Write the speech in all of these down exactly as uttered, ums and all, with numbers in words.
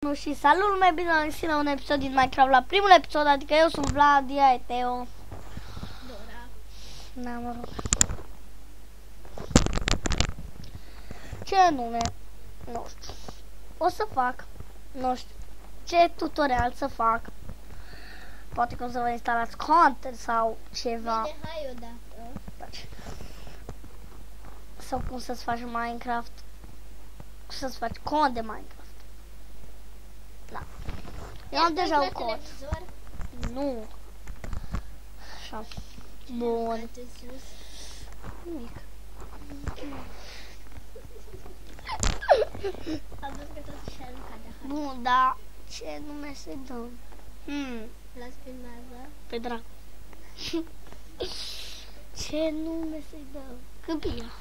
Și salut, mai bine am găsit la un episod din Minecraft, la primul episod, adică eu sunt Vlad, ea e Teo. Dora. Da, mă rog. Ce nume? Nu știu. O să fac, nu știu, ce tutorial să fac. Poate că o să vă instalați content sau ceva. Bine, hai odată. Taci. Sau cum să-ți faci Minecraft. Cum să-ți faci cont de Minecraft. Da. Eu am deja un cod. Televizor? Nu. Așa. Bun. Foarte sus. Nimic. Am văzut că tot și-a aruncat de hartă. Bun, da. Ce nume să-i dăm? Hmm. Las filmează. Pe dracu. Ce nume să-i dăm? Câmpia.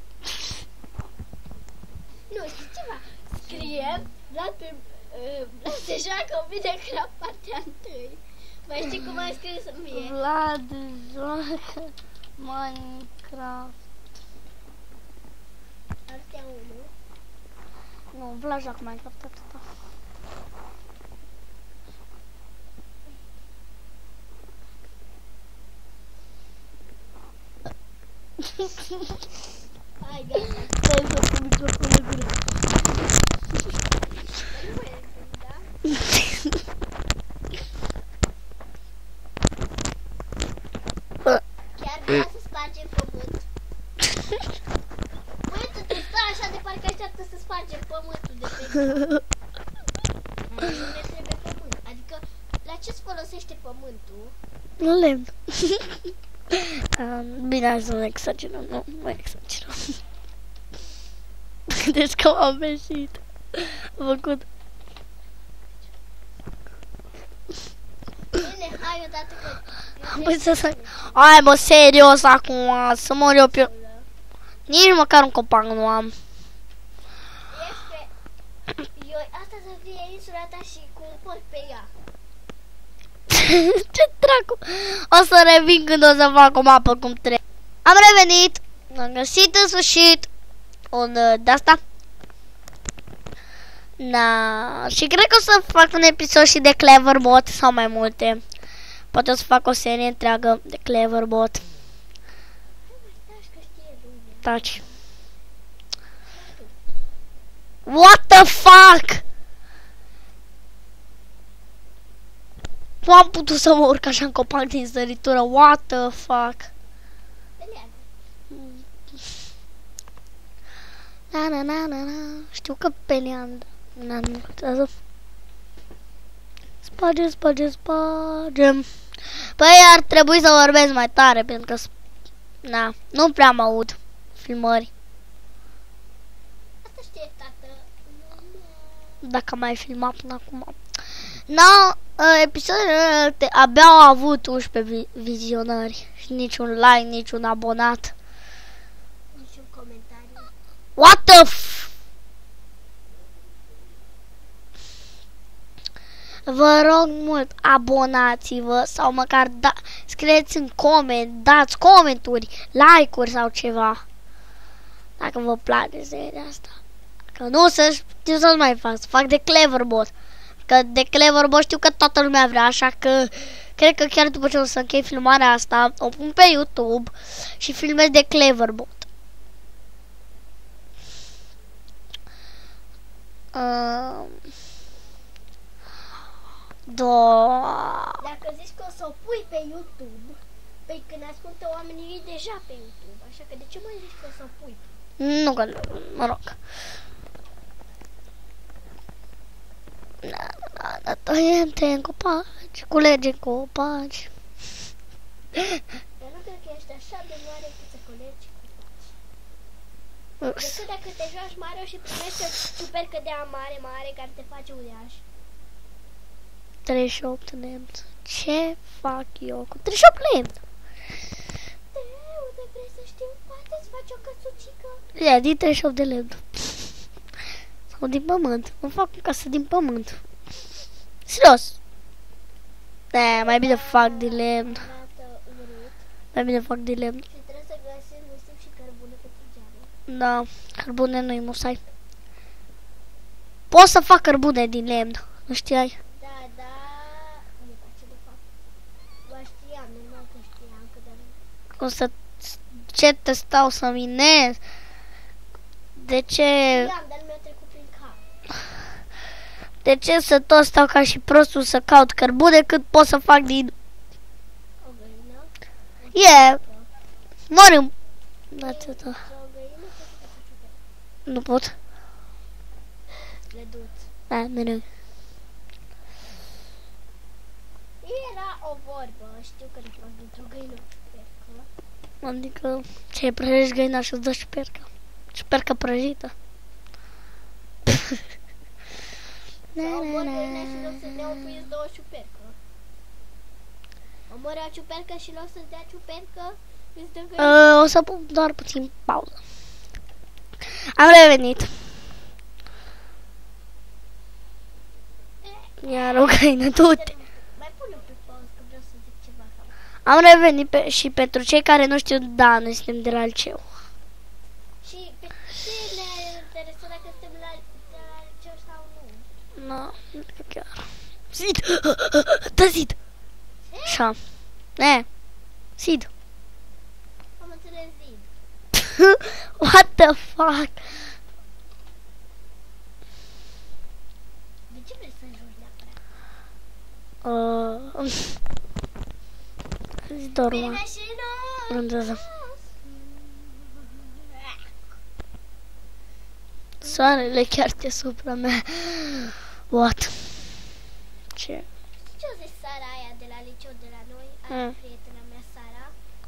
Nu, știi ceva? Scriem, Vlad pe... Uh, Vlad se joacă în Minecraft partea întâi. Mai știi cum ai scris în mie? Vlad joacă Minecraft. Astea unu. Nu, Vlad joacă Minecraft atâta. Hai, gata. Stai să pun microfonul în gură. Nu mai e, da? Chiar vrea să spargem pământ. Băi, tu te stai așa de parcă așteaptă să spargem pământul de pe ecran. Nu ne trebuie pământ. Adică, la ce-ți folosește pământul? Nu lemn. um, bine, hai să nu exagerăm, nu, mai exagerăm. Deci că m-am veșit. Am făcut. Bine, hai odată că... Băi, să să... Hai, mă, serios acum, să mor eu pe... Nici măcar un copac nu am. Este... Eu, asta să fie insula ta și cu un porc pe ea. Ce dracu. O să revin când o să fac o mapă cum trebuie. Am revenit. Am găsit în sfârșit un uh, de-asta. Na, și cred că o să fac un episod și de Cleverbot sau mai multe. Poate o să fac o serie întreagă de Cleverbot. Hai mă, stai că știe lumea. Taci. What the fuck? Nu am putut să mă urc așa în copac din săritură. What the fuck? Peleagă. Na, na, na, na, na. Știu că peleandă. Na, nu contează. Spargem, spargem, spargem. Păi ar trebui să vorbesc mai tare, pentru că... Na, nu prea mă aud filmări. Asta știe tată. Dacă am mai filmat până acum. Na, episoadele abia au avut unsprezece vizionări. Și niciun like, niciun abonat. Niciun comentariu. What the f... Vă rog mult, abonați-vă sau măcar da, scrieți în coment, dați comenturi, like-uri sau ceva. Dacă vă place seria asta. Dacă nu, să știu să-l mai fac, să fac de Cleverbot. Că de Cleverbot știu că toată lumea vrea, așa că cred că chiar după ce o să închei filmarea asta, o pun pe YouTube și filmez de Cleverbot. Uh, da. Dacă zici că o să o pui pe YouTube, păi când ascultă oamenii ei deja pe YouTube, așa că de ce mai zici că o să o pui? Nu că, mă rog. Da, da, da, tăiem, tăiem copaci, culegem copaci. Eu nu cred că ești așa de mare cât să colegi copaci. Decât dacă te joci mare și primești o super cădea mare, mare, care te face uriaș. treizeci și opt lemn. Ce fac eu cu treizeci și opt lemn? Teo, de vrei să știu, poate îți faci o căsuțică? Ia, din treizeci și opt de lemn. Sau din pământ. Îmi fac o casă din pământ. Serios. Da, mai bine fac din lemn. Arată urât Mai bine fac din lemn. și trebuie să găsim mustic și cărbune pentru geamă. Da, cărbune nu-i musai. pot să fac cărbune din lemn. Nu știai? Da, da. Uita ce de fapt. Bă, știam, normal că știam că de... O să... Ce te stau să minez? De ce... Știam, dar mi-a trecut prin cap. De ce să tot stau ca și prostul să caut cărbune cât pot să fac din... O găină? E... Yeah. Mărâm. Atâta. O găină ce să faci ciupercă? Nu pot. Le duți. Da, mereu. Era o vorbă, știu că de fapt dintr-o găină ciupercă. Adică ce prăjești găina și îți dă ciupercă. Ciupercă prăjită. Sau omor găina și l-o să dea un pui două ciupercă. Omor o ciupercă și l-o să-ți dea ciupercă, îți dă găină. Uh, o să pun doar puțin pauză. Am revenit. Iar o găină, du-te. Mai pune pe pauză că vreau să zic ceva. Am revenit pe, și pentru cei care nu știu, da, noi suntem de la liceu. Și pe ce ne interesă dacă suntem la, la liceu sau nu? Nu, nu cred chiar. Sid! Da, Sid! Așa. E, Sid. Am înțeles Zid. What the fuck? De ce vrei să joci neapărat? Uh, Zi doar Bine una. și noi! Rândează. Soarele chiar deasupra mea. What? Ce? Știi ce o zis Sara aia de la liceu de la noi? Aia Mm. prietena mea, Sara.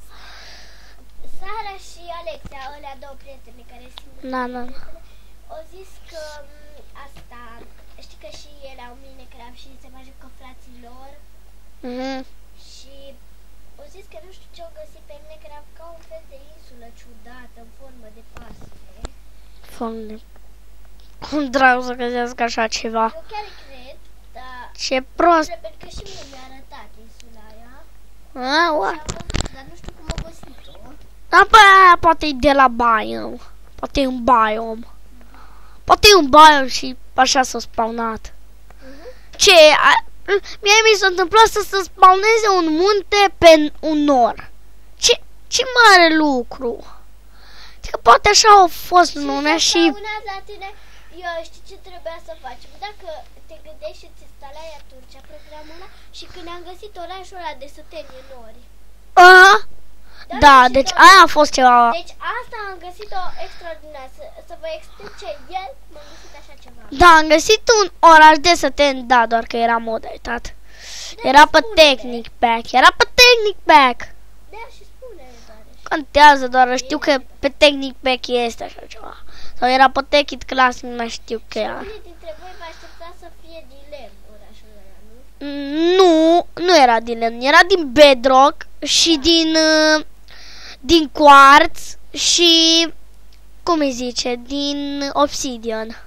Sara și Alexia, alea două prietene care sunt Na, na. au zis că m, asta, știi că și ele au Minecraft și se mai jucă frații lor Mhm. și au zis că nu știu ce au găsit pe Minecraft ca un fel de insulă ciudată în formă de pasăre. Foamne. Cum dracu să găsească așa ceva? Eu chiar cred, dar Ce prost. pentru că și mie mi-a arătat insula aia A, și what? am văzut, dar nu știu cum au găsit-o. Da, bă, poate e de la biom. Poate e un biom. Poate e un biom și așa s-a spawnat. Mhm. Ce? A, mie mi s-a întâmplat să se spawneze un munte pe un nor. Ce, ce mare lucru. Adică poate așa au fost lumea se și... spawnează la tine, eu știi ce trebuia să facem? Dacă te gândești și îți instalai atunci programul ăla și când am găsit orașul ăla de suteni în nori. A? Dar Da, și deci tot- aia a fost ceva. Deci asta am găsit-o extraordinar, să, să vă explic ce el m-a găsit așa ceva. Da, am găsit un oraș de săten, da, doar că era modalitate. Da, Era pe spune-le. Technic Pack, era pe Technic Pack. Da, și spune-le doar. Contează doar, știu că pe Technic Pack este așa ceva. Sau era pe Techit Classic, nu știu că Și era. unii dintre voi vă aștepta să fie din lemn orașul ăla, nu? Nu, nu era din lemn, era din bedrock și din uh, din quartz și cum îi zice, din obsidian.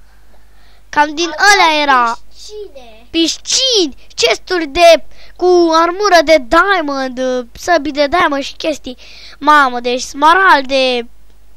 Cam din Aveau ăla era. piscine. Piscini, chesturi de cu armură de diamond, uh, săbii de diamond și chestii. Mamă, deci smaralde,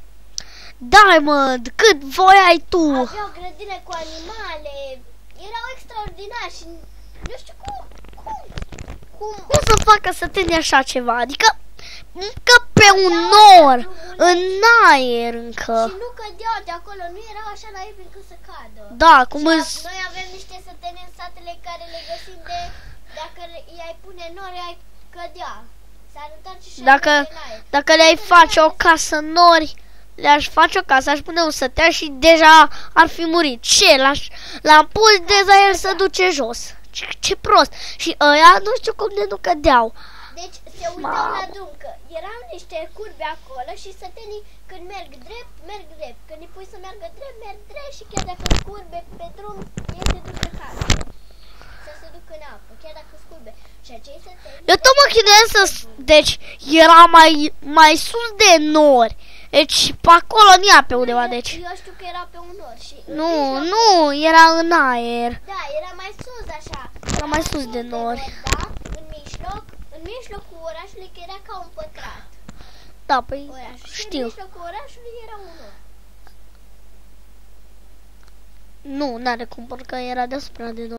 diamond, cât voiai tu. Aveau grădină cu animale. Erau extraordinari și nu știu cum, cum, cum. Cum să facă să tine așa ceva? Adică că pe un nor, în aer încă. Și nu cădeau de acolo, nu erau așa naivi încât să cadă. Da, cum Și îți... noi avem niște săteni în satele care le găsim de, dacă le- i-ai pune nori, ai cădea. S-ar întoarce și Dacă, ar merge în aer. dacă le-ai face o casă în nori, le-aș face o casă, aș pune un sătea și deja ar fi murit. Ce? L-aș, l-am pus, deja el se duce jos. Ce, ce prost. Și ăia nu știu cum de nu cădeau. Deci se uitau Mamă. la drum, că erau niște curbe acolo și sătenii când merg drept, merg drept. Când îi pui să meargă drept, merg drept și chiar dacă sunt curbe pe drum, ei se duc pe casă. Să se duc în apă, chiar dacă sunt curbe. Și acei săteni... Eu tot mă chinuiesc să... Deci era mai, mai sus de nori. Deci pe acolo în ea pe undeva, eu, deci. Eu știu că era pe un nor și... în Nu, mijloc- nu, era în aer. Da, era mai sus așa. Era mai sus de nori. Da, în mijloc, în mijlocul orașului, că era ca un pătrat. Da, păi Orașul. Și în știu. mijlocul orașului era un nor. Nu, n-are cum, pentru că era deasupra de noi.